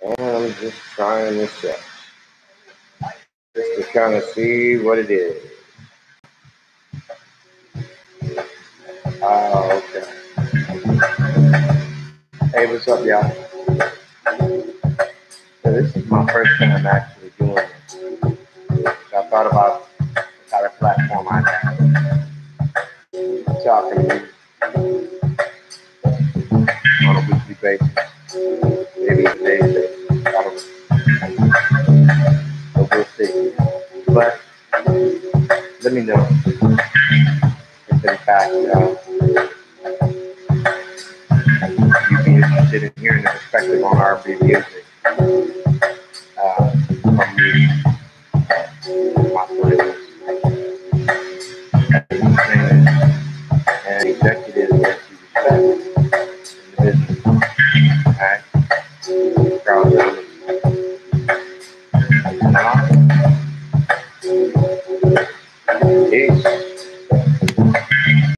And I'm just trying this out. Just to kind of see what it is. Oh, okay. Hey, what's up, y'all? So this is my first time actually doing this. So I thought about what kind of platform I have. Talking to you on a weekly basis, maybe a day basis. I don't know. But we'll see. But let me know if in fact you'd be interested in hearing the perspective on R&B music from me, my friends, and executives that you respect in the business. Alright? Proud of them.